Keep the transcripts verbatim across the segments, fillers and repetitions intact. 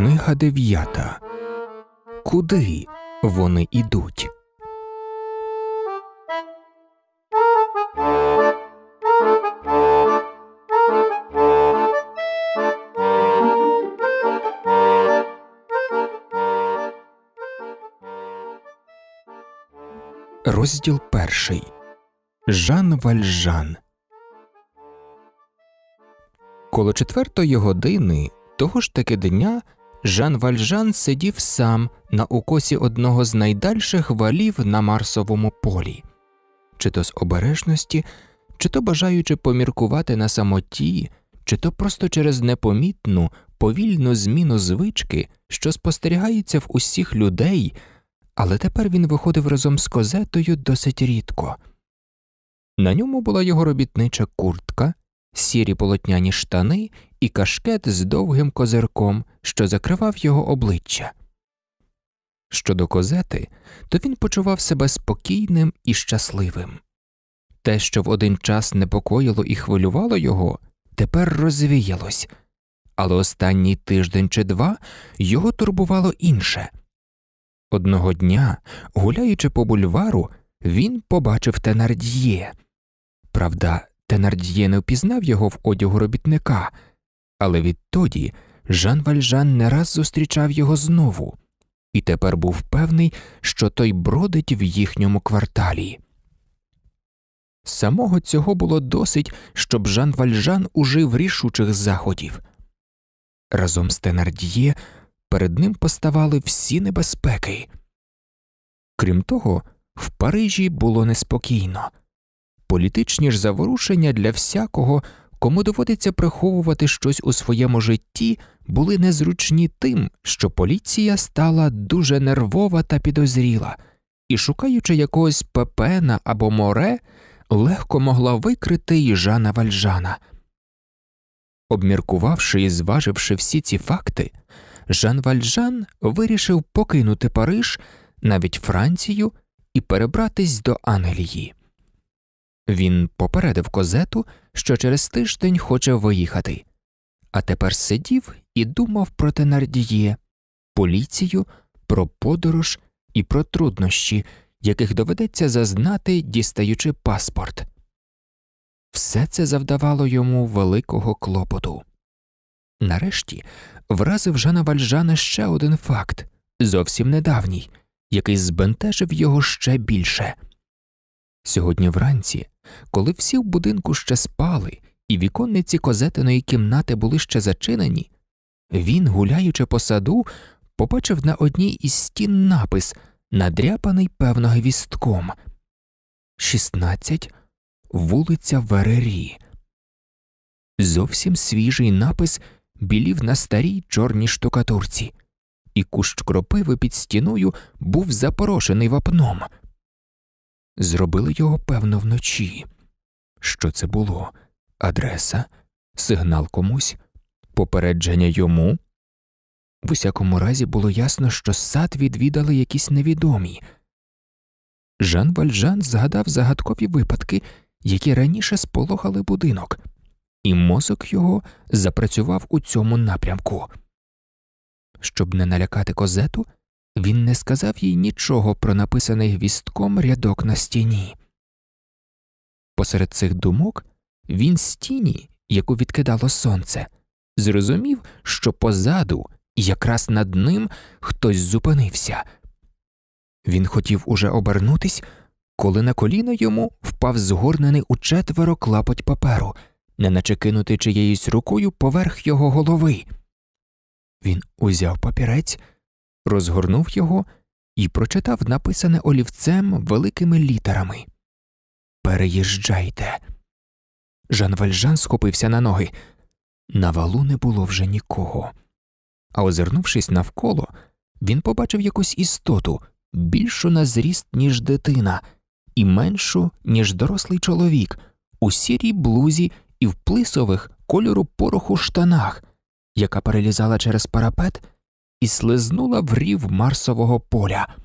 Книга дев'ята. Куди вони ідуть? Розділ перший. Жан Вальжан. Коло четвертої години того ж таки дня Жан Вальжан сидів сам на укосі одного з найдальших валів на Марсовому полі. Чи то з обережності, чи то бажаючи поміркувати на самоті, чи то просто через непомітну, повільну зміну звички, що спостерігається в усіх людей, але тепер він виходив разом з Козетою досить рідко. На ньому була його робітнича куртка, сірі полотняні штани і кашкет з довгим козирком, що закривав його обличчя. Щодо Козети, то він почував себе спокійним і щасливим. Те, що в один час непокоїло і хвилювало його, тепер розвіялось, але останній тиждень чи два його турбувало інше. Одного дня, гуляючи по бульвару, він побачив Тенард'є. Правда, Тенард'є не впізнав його в одягу робітника, але відтоді Жан Вальжан не раз зустрічав його знову, і тепер був певний, що той бродить в їхньому кварталі. Самого цього було досить, щоб Жан Вальжан ужив рішучих заходів. Разом з Тенард'є перед ним поставали всі небезпеки. Крім того, в Парижі було неспокійно. Політичні ж заворушення для всякого, кому доводиться приховувати щось у своєму житті, були незручні тим, що поліція стала дуже нервова та підозріла, і, шукаючи якогось Пепена або Море, легко могла викрити й Жана Вальжана. Обміркувавши і зваживши всі ці факти, Жан Вальжан вирішив покинути Париж, навіть Францію, і перебратись до Англії. Він попередив Козету, що через тиждень хоче виїхати, а тепер сидів і думав про Тенард'є, поліцію, про подорож і про труднощі, яких доведеться зазнати, дістаючи паспорт. Все це завдавало йому великого клопоту. Нарешті вразив Жана Вальжана ще один факт, зовсім недавній, який збентежив його ще більше. Сьогодні вранці, коли всі в будинку ще спали і віконниці Козетиної кімнати були ще зачинені, він, гуляючи по саду, побачив на одній із стін напис, надряпаний певно гвістком. шістнадцять, вулиця Верері. Зовсім свіжий напис білів на старій чорній штукатурці, і кущ кропиви під стіною був запорошений вапном. Зробили його, певно, вночі. Що це було? Адреса? Сигнал комусь? Попередження йому? В усякому разі було ясно, що сад відвідали якісь невідомі. Жан Вальжан згадав загадкові випадки, які раніше сполохали будинок, і мозок його запрацював у цьому напрямку. Щоб не налякати Козету, він не сказав їй нічого про написаний гвістком рядок на стіні. Посеред цих думок він з тіні, яку відкидало сонце, зрозумів, що позаду, якраз над ним, хтось зупинився. Він хотів уже обернутись, коли на коліно йому впав згорнений учетверо клапоть паперу, неначе кинутий чиєюсь рукою поверх його голови. Він узяв папірець, розгорнув його і прочитав написане олівцем великими літерами. «Переїжджайте». Жан Вальжан схопився на ноги. На валу не було вже нікого. А озирнувшись навколо, він побачив якусь істоту, більшу на зріст, ніж дитина, і меншу, ніж дорослий чоловік, у сірій блузі і в плисових кольору пороху штанах, яка перелізала через парапет і слизнула в рів Марсового поля.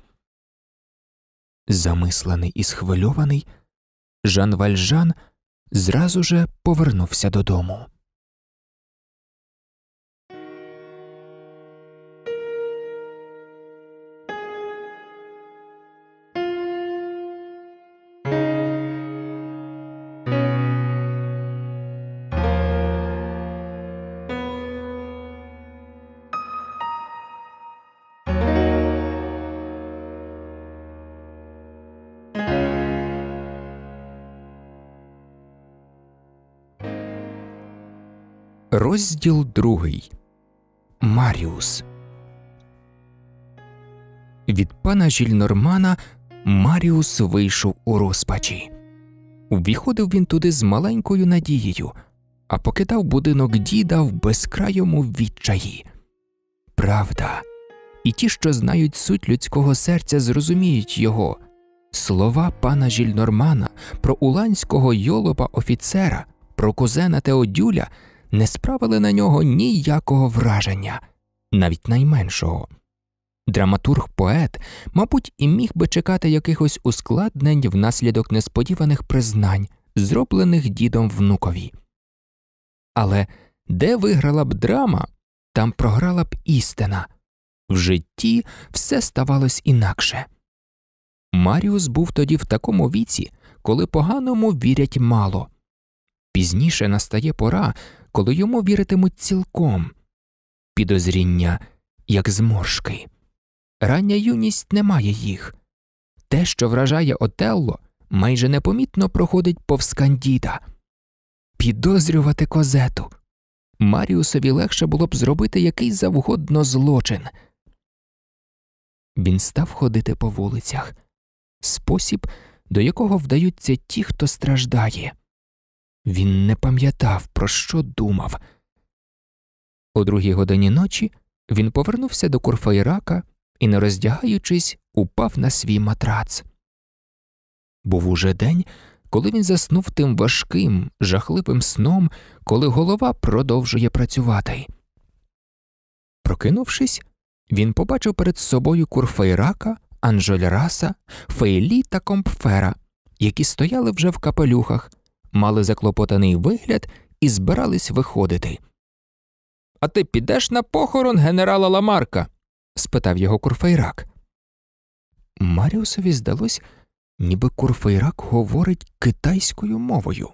Замислений і схвильований, Жан Вальжан зразу же повернувся додому. Розділ другий. Маріус. Від пана Жільнормана Маріус вийшов у розпачі. Увіходив він туди з маленькою надією, а покидав будинок діда в безкрайому відчаї. Правда, і ті, що знають суть людського серця, зрозуміють його. Слова пана Жільнормана про уланського йолопа-офіцера, про кузена Теодюля не справили на нього ніякого враження, навіть найменшого. Драматург-поет, мабуть, і міг би чекати якихось ускладнень внаслідок несподіваних признань, зроблених дідом внукові. Але де виграла б драма, там програла б істина. В житті все ставалось інакше. Маріус був тоді в такому віці, коли поганому вірять мало. Пізніше настає пора, коли йому віритимуть цілком. Підозріння, як зморшки. Рання юність не має їх. Те, що вражає Отелло, майже непомітно проходить повз Кандіда. Підозрювати Козету. Маріусові легше було б зробити який завгодно злочин. Він став ходити по вулицях. Спосіб, до якого вдаються ті, хто страждає. Він не пам'ятав, про що думав. О другій годині ночі він повернувся до Курфейрака і, не роздягаючись, упав на свій матрац. Був уже день, коли він заснув тим важким, жахливим сном, коли голова продовжує працювати. Прокинувшись, він побачив перед собою Курфейрака, Анжольраса, Фейлі та Компфера, які стояли вже в капелюхах, мали заклопотаний вигляд і збирались виходити. «А ти підеш на похорон генерала Ламарка?» – спитав його Курфейрак. Маріусові здалось, ніби Курфейрак говорить китайською мовою.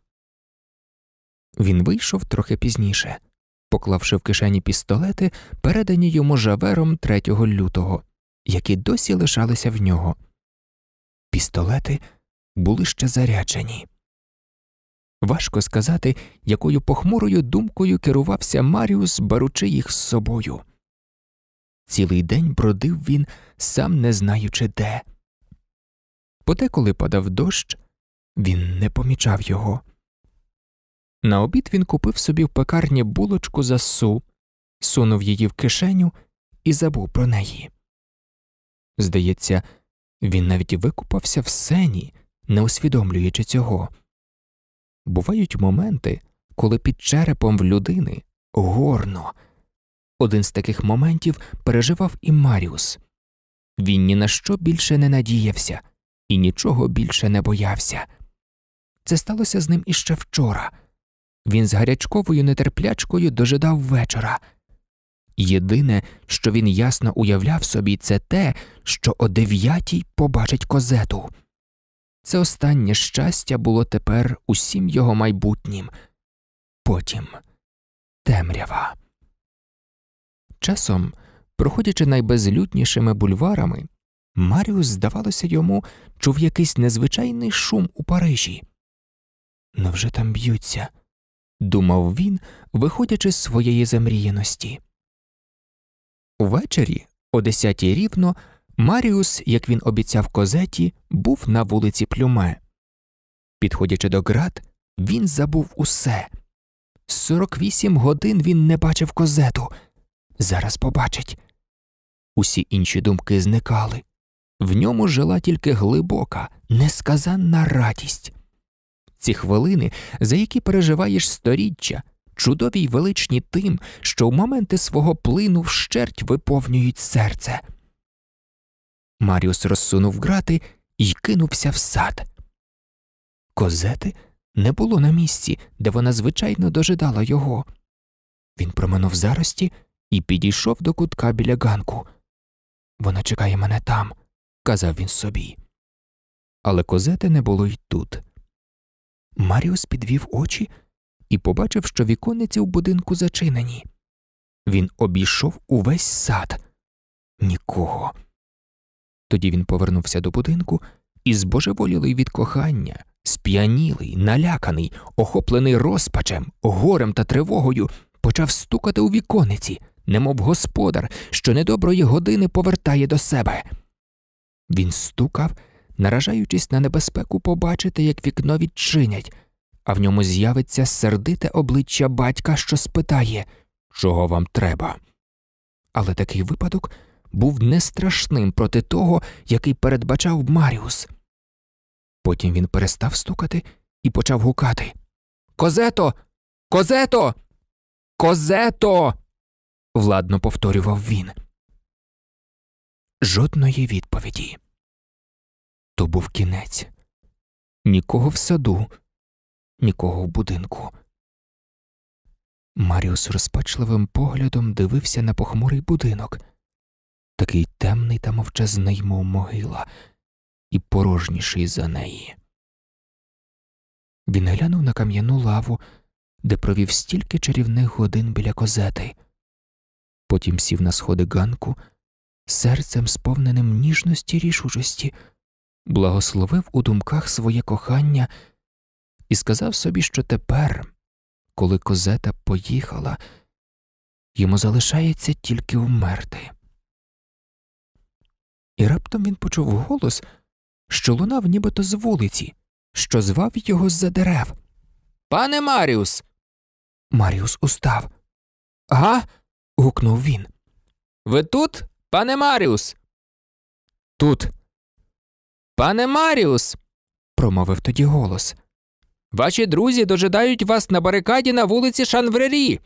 Він вийшов трохи пізніше, поклавши в кишені пістолети, передані йому Жавером третього лютого, які досі лишалися в нього. Пістолети були ще заряджені. Важко сказати, якою похмурою думкою керувався Маріус, беручи їх з собою. Цілий день бродив він, сам не знаючи де. Подеколи падав дощ, він не помічав його. На обід він купив собі в пекарні булочку за су, сунув її в кишеню і забув про неї. Здається, він навіть викупався в сені, не усвідомлюючи цього. Бувають моменти, коли під черепом в людини горно. Один з таких моментів переживав і Маріус. Він ні на що більше не надіявся і нічого більше не боявся. Це сталося з ним іще вчора. Він з гарячковою нетерплячкою дожидав вечора. Єдине, що він ясно уявляв собі, це те, що о дев'ятій побачить Козету. Це останнє щастя було тепер усім його майбутнім. Потім темрява. Часом, проходячи найбезлюднішими бульварами, Маріус, здавалося йому, чув якийсь незвичайний шум у Парижі. «Невже там б'ються?» – думав він, виходячи з своєї замріяності. Увечері, о десятій рівно, Маріус, як він обіцяв Козеті, був на вулиці Плюме. Підходячи до ґрат, він забув усе. сорок вісім годин він не бачив Козету. Зараз побачить. Усі інші думки зникали. В ньому жила тільки глибока, несказанна радість. Ці хвилини, за які переживаєш сторіччя, чудові й величні тим, що в моменти свого плину вщерть виповнюють серце. Маріус розсунув ґрати і кинувся в сад. Козети не було на місці, де вона звичайно дожидала його. Він проминув зарості і підійшов до кутка біля ганку. «Вона чекає мене там», – казав він собі. Але Козети не було й тут. Маріус підвів очі і побачив, що віконниці в будинку зачинені. Він обійшов увесь сад. Нікого. Тоді він повернувся до будинку і, збожеволілий від кохання, Сп'янілий, наляканий, охоплений розпачем, горем та тривогою, почав стукати у вікониці, немов господар, що недоброї години повертає до себе. Він стукав, наражаючись на небезпеку побачити, як вікно відчинять, а в ньому з'явиться сердите обличчя батька, що спитає, чого вам треба. Але такий випадок був не страшним проти того, який передбачав Маріус. Потім він перестав стукати і почав гукати: «Козето! Козето! Козето!» владно повторював він. Жодної відповіді. То був кінець. Нікого в саду, нікого в будинку. Маріус розпачливим поглядом дивився на похмурий будинок, такий темний та мовчазний, мов могила, і порожніший за неї. Він глянув на кам'яну лаву, де провів стільки чарівних годин біля Козети. Потім сів на сходи ганку, серцем сповненим ніжності й рішучості, благословив у думках своє кохання і сказав собі, що тепер, коли Козета поїхала, йому залишається тільки вмерти. І раптом він почув голос, що лунав нібито з вулиці, що звав його з-за дерев. «Пане Маріус!» Маріус устав. «Ага?» – гукнув він. «Ви тут, пане Маріус?» «Тут». «Пане Маріус!» – промовив тоді голос. «Ваші друзі дожидають вас на барикаді на вулиці Шанврері!»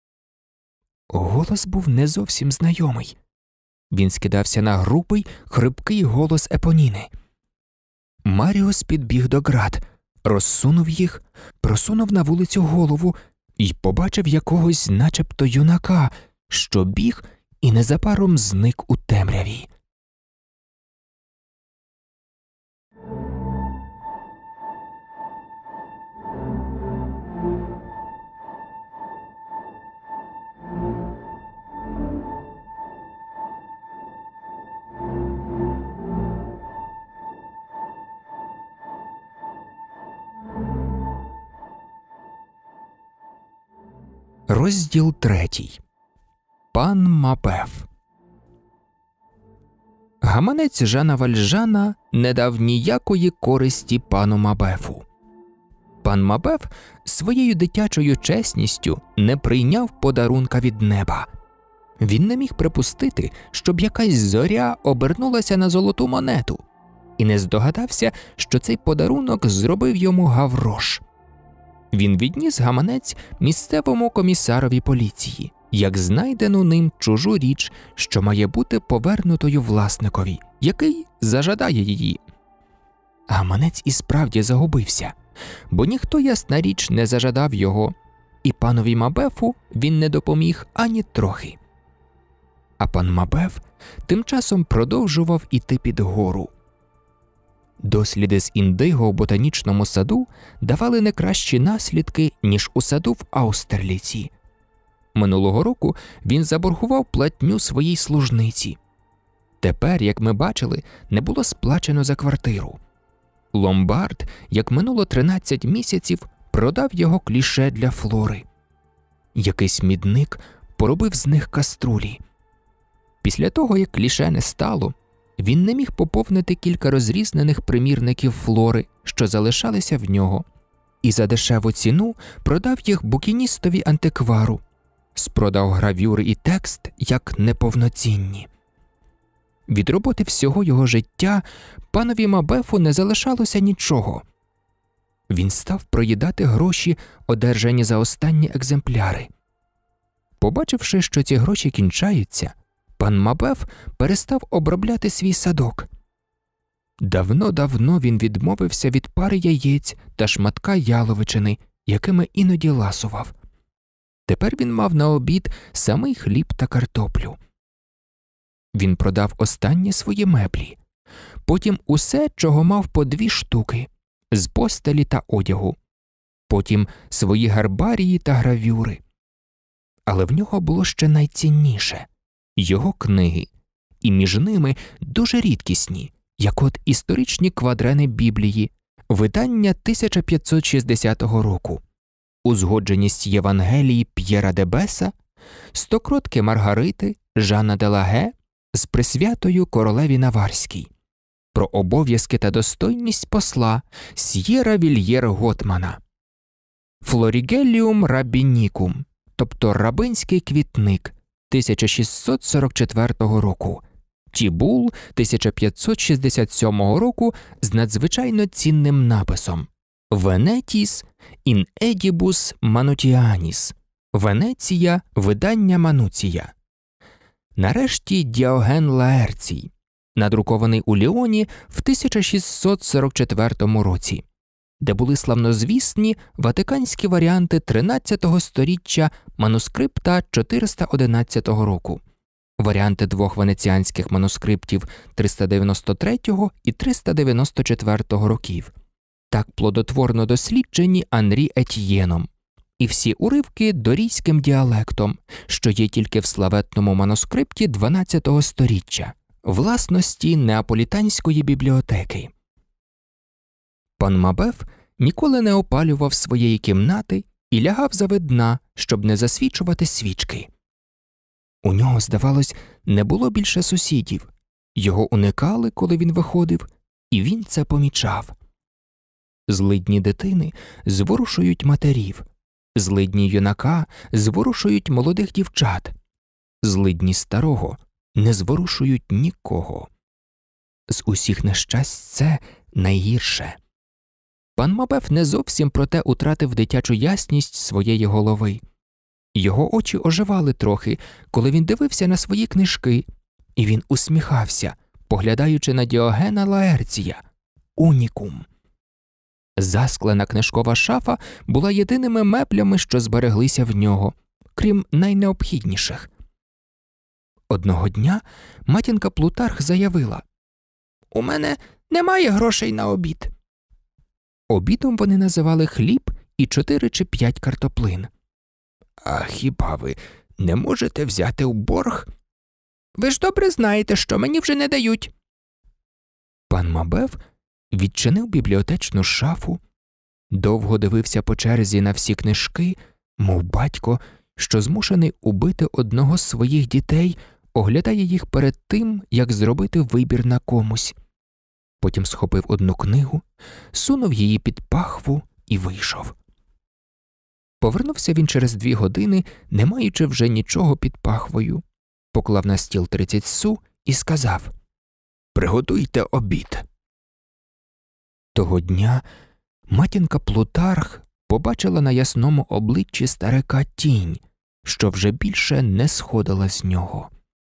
Голос був не зовсім знайомий. Він скидався на грубий, хрипкий голос Епоніни. Маріус підбіг до ґрат, розсунув їх, просунув на вулицю голову і побачив якогось начебто юнака, що біг і незабаром зник у темряві. Розділ третій. Пан Мабеф. Гаманець Жана Вальжана не дав ніякої користі пану Мабефу. Пан Мабеф своєю дитячою чесністю не прийняв подарунка від неба. Він не міг припустити, щоб якась зоря обернулася на золоту монету, і не здогадався, що цей подарунок зробив йому Гаврош. Він відніс гаманець місцевому комісарові поліції, як знайдену ним чужу річ, що має бути повернутою власникові, який зажадає її. Гаманець і справді загубився, бо ніхто, ясна річ, не зажадав його, і панові Мабефу він не допоміг ані трохи. А пан Мабеф тим часом продовжував іти під гору. Досліди з індиго в ботанічному саду давали не кращі наслідки, ніж у саду в Аустерліці. Минулого року він заборгував платню своїй служниці. Тепер, як ми бачили, не було сплачено за квартиру. Ломбард, як минуло тринадцять місяців, продав його кліше для Флори. Якийсь мідник поробив з них каструлі. Після того, як кліше не стало, він не міг поповнити кілька розрізнених примірників Флори, що залишалися в нього, і за дешеву ціну продав їх букіністові антиквару, спродав гравюри і текст як неповноцінні. Від роботи всього його життя панові Мабефу не залишалося нічого. Він став проїдати гроші, одержані за останні екземпляри. Побачивши, що ці гроші кінчаються, пан Мабеф перестав обробляти свій садок. Давно-давно він відмовився від пари яєць та шматка яловичини, якими іноді ласував. Тепер він мав на обід самий хліб та картоплю. Він продав останні свої меблі, потім усе, чого мав по дві штуки, з постелі та одягу, потім свої гербарії та гравюри. Але в нього було ще найцінніше – його книги, і між ними дуже рідкісні, як от історичні квадрени Біблії, Видання тисяча п'ятсот шістдесятого року. Узгодженість Євангелії П'єра де Беса, Стокротки Маргарити Жана де Лаге з присвятою королеві Наварській. Про обов'язки та достойність посла С'єра Вільєр Готмана. Флорігеліум Рабінікум, тобто рабинський квітник тисяча шістсот сорок четвертого року. Тібул тисяча п'ятсот шістдесят сьомого року з надзвичайно цінним написом Венетіс ін едібус Манутіаніс. Венеція, видання Мануція. Нарешті Діоген Лаерцій, надрукований у Ліоні в тисяча шістсот сорок четвертому році, де були славнозвісні ватиканські варіанти тринадцятого сторіччя манускрипта чотириста одинадцятого року, варіанти двох венеціанських манускриптів триста дев'яносто третього і триста дев'яносто четвертого років, так плодотворно досліджені Анрі Етьєном, і всі уривки дорійським діалектом, що є тільки в славетному манускрипті дванадцятого сторіччя, власності Неаполітанської бібліотеки. Пан Мабеф ніколи не опалював своєї кімнати і лягав за видна, щоб не засвічувати свічки. У нього, здавалось, не було більше сусідів. Його уникали, коли він виходив, і він це помічав. Злидні дитини зворушують матерів, злидні юнака зворушують молодих дівчат, злидні старого не зворушують нікого. З усіх нещасть це найгірше. Пан Мабеф не зовсім проте утратив дитячу ясність своєї голови. Його очі оживали трохи, коли він дивився на свої книжки, і він усміхався, поглядаючи на Діогена Лаерція. Унікум. Засклена книжкова шафа була єдиними меблями, що збереглися в нього, крім найнеобхідніших. Одного дня матінка Плутарх заявила: «У мене немає грошей на обід». Обідом вони називали хліб і чотири чи п'ять картоплин. «А хіба ви не можете взяти в борг?» «Ви ж добре знаєте, що мені вже не дають». Пан Мабеф відчинив бібліотечну шафу, довго дивився по черзі на всі книжки, мов батько, що змушений убити одного з своїх дітей, оглядає їх перед тим, як зробити вибір на комусь. Потім схопив одну книгу, сунув її під пахву і вийшов. Повернувся він через дві години, не маючи вже нічого під пахвою. Поклав на стіл тридцять су і сказав: «Приготуйте обід». Того дня матінка Плутарх побачила на ясному обличчі старика тінь, що вже більше не сходила з нього.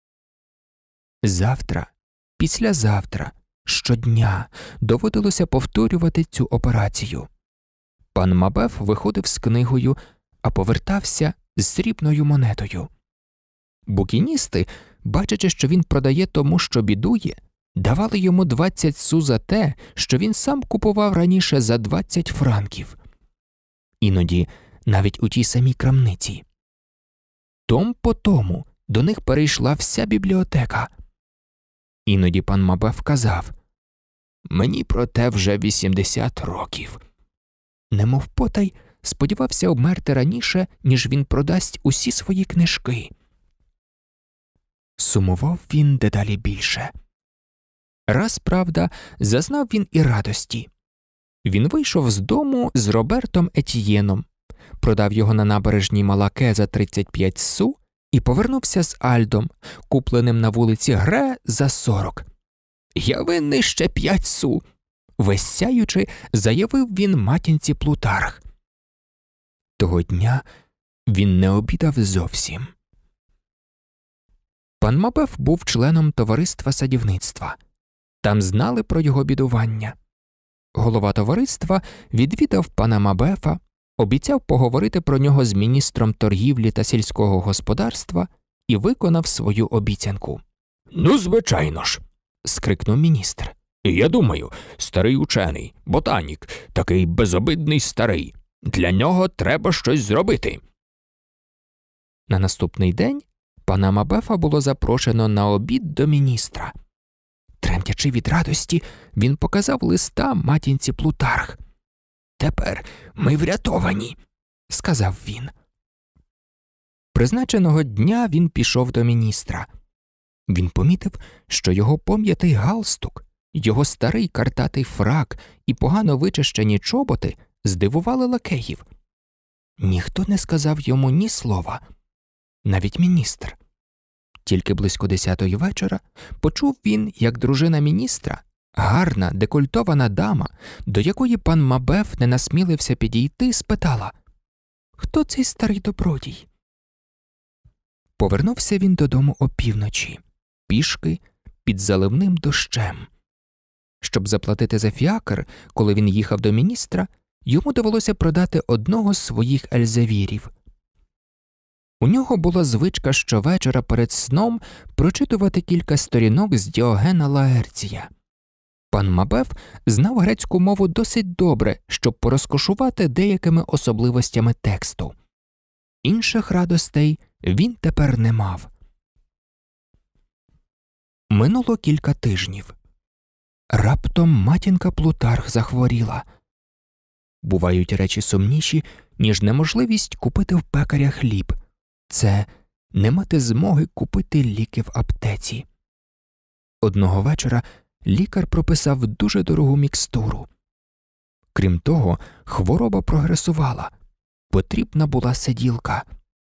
Завтра, післязавтра, щодня доводилося повторювати цю операцію. Пан Мабеф виходив з книгою, а повертався з срібною монетою. Букіністи, бачачи, що він продає тому, що бідує, давали йому двадцять су за те, що він сам купував раніше за двадцять франків. Іноді навіть у тій самій крамниці. Том по тому до них перейшла вся бібліотека. Іноді пан Мабеф казав: «Мені проте вже вісімдесят років». Немов потай сподівався обмерти раніше, ніж він продасть усі свої книжки. Сумував він дедалі більше. Раз, правда, зазнав він і радості. Він вийшов з дому з Робертом Етьєном, продав його на набережній Малаке за тридцять п'ять су і повернувся з Альдом, купленим на вулиці Гре за сорок. «Я винний ще п'ять су», весь сяючи, заявив він матінці Плутарх. Того дня він не обідав зовсім. Пан Мабеф був членом товариства садівництва. Там знали про його бідування. Голова товариства відвідав пана Мабефа, обіцяв поговорити про нього з міністром торгівлі та сільського господарства і виконав свою обіцянку. «Ну, звичайно ж», – скрикнув міністр. «Я думаю, старий учений, ботанік, такий безобидний старий. Для нього треба щось зробити». На наступний день пана Мабефа було запрошено на обід до міністра. Тремтячи від радості, він показав листа матінці Плутарх. «Тепер ми врятовані», – сказав він. Призначеного дня він пішов до міністра. Він помітив, що його пом'ятий галстук, його старий картатий фрак і погано вичищені чоботи здивували лакеїв. Ніхто не сказав йому ні слова, навіть міністр. Тільки близько десятої вечора почув він, як дружина міністра, гарна, декольтована дама, до якої пан Мабеф не насмілився підійти, спитала: «Хто цей старий добродій?» Повернувся він додому опівночі, пішки, під заливним дощем. Щоб заплатити за фіакр, коли він їхав до міністра, йому довелося продати одного з своїх ельзевірів. У нього була звичка щовечора перед сном прочитувати кілька сторінок з Діогена Лаерція. Пан Мабеф знав грецьку мову досить добре, щоб порозкошувати деякими особливостями тексту. Інших радостей він тепер не мав. Минуло кілька тижнів. Раптом матінка Плутарх захворіла. Бувають речі сумніші, ніж неможливість купити в пекаря хліб. Це не мати змоги купити ліки в аптеці. Одного вечора лікар прописав дуже дорогу мікстуру. Крім того, хвороба прогресувала. Потрібна була сиділка.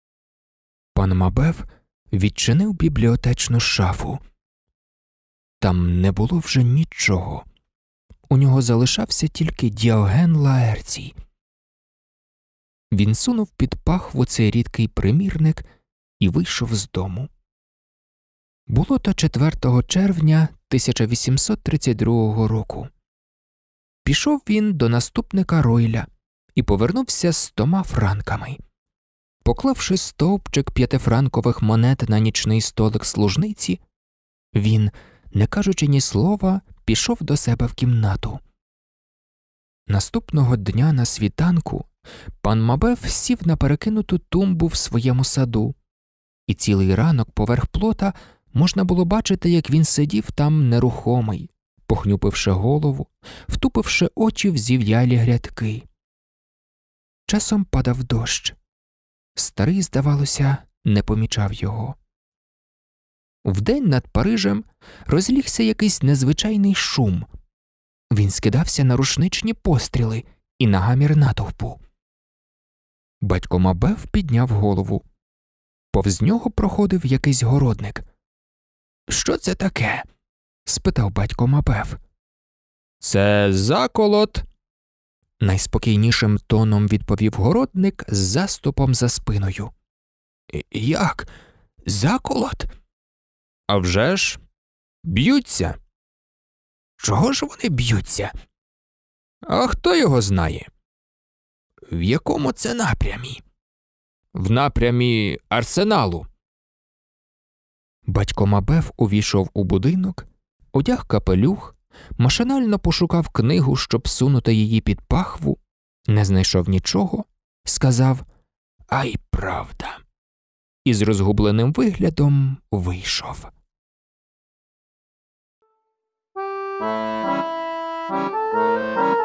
Пан Мабеф відчинив бібліотечну шафу. Там не було вже нічого. У нього залишався тільки Діоген Лаерцій. Він сунув під пахву цей рідкий примірник і вийшов з дому. Було то четвертого червня тисяча вісімсот тридцять другого року. Пішов він до наступника Ройля і повернувся з стома франками. Поклавши стовпчик п'ятифранкових монет на нічний столик служниці, він, не кажучи ні слова, пішов до себе в кімнату. Наступного дня на світанку пан Мабеф сів на перекинуту тумбу в своєму саду, і цілий ранок поверх плота можна було бачити, як він сидів там нерухомий, похнюпивши голову, втупивши очі в зів'ялі грядки. Часом падав дощ. Старий, здавалося, не помічав його. Вдень над Парижем розлігся якийсь незвичайний шум. Він скидався на рушничні постріли і на гамір натовпу. Батько Мабеф підняв голову. Повз нього проходив якийсь городник. «Що це таке?» – спитав батько Мабеф. «Це заколот», – найспокійнішим тоном відповів городник з заступом за спиною. «Як? Заколот?» «А вже ж, б'ються». «Чого ж вони б'ються?» «А хто його знає?» «В якому це напрямі?» «В напрямі Арсеналу». Батько Мабеф увійшов у будинок, одяг капелюх, машинально пошукав книгу, щоб сунути її під пахву, не знайшов нічого, сказав «Ай, правда», і з розгубленим виглядом вийшов. Thank you.